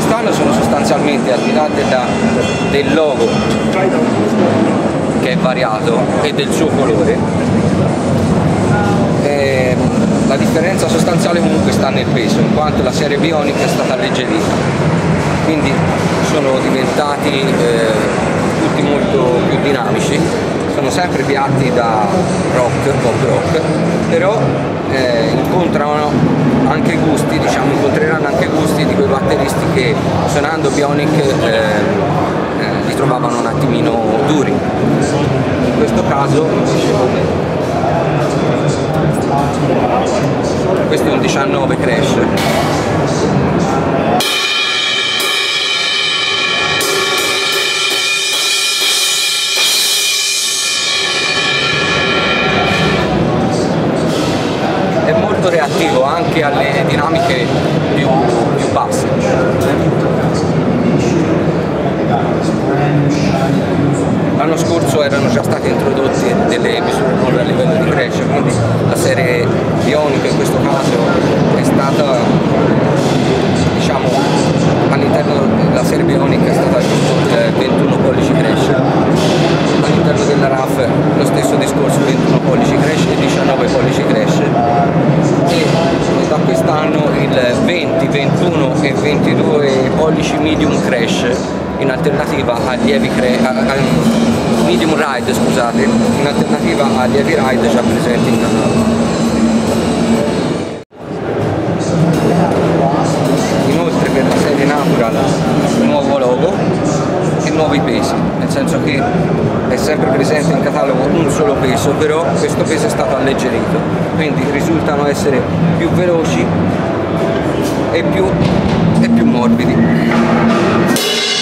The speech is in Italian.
quest'anno sono sostanzialmente, al di là del logo che è variato e del suo colore, la differenza sostanziale comunque sta nel peso, in quanto la serie Bionic è stata alleggerita, quindi sono diventati tutti molto più dinamici. Sono sempre piatti da rock, pop rock, però incontreranno anche gusti di quei batteristi che suonando Bionic li trovavano un attimino duri. In questo caso questo è un 19 Crash. Reattivo anche alle dinamiche più basse. L'anno scorso erano già state introdotte delle misure nuove a livello di crash, quindi la serie Bionic in questo caso è stata, diciamo, all'interno della serie Bionic è stata aggiunto il 21 pollici crash, all'interno della RAF lo stesso discorso, 21 pollici crash e 19 pollici crash, e da quest'anno il 20, 21 e 22 pollici medium crash in alternativa a medium ride, scusate, in alternativa agli heavy ride già presenti in canale. Inoltre per la serie Natural nuovo logo e nuovi pesi, nel senso che è sempre presente in catalogo un solo peso, però questo peso è stato alleggerito, quindi risultano essere più veloci e più morbidi.